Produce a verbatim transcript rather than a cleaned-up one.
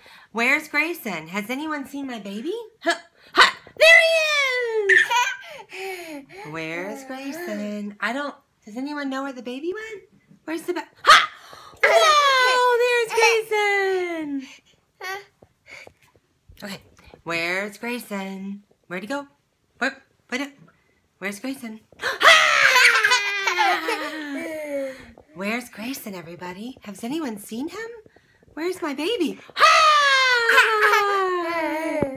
Where's Grayson? Has anyone seen my baby? Huh. Ha! There he is! Where's Grayson? I don't... Does anyone know where the baby went? Where's the... Ba ha! Whoa! There's Grayson! Okay. Where's Grayson? Where'd he go? Where? Where? Where's Grayson? Where's Grayson, everybody? Has anyone seen him? Where's my baby?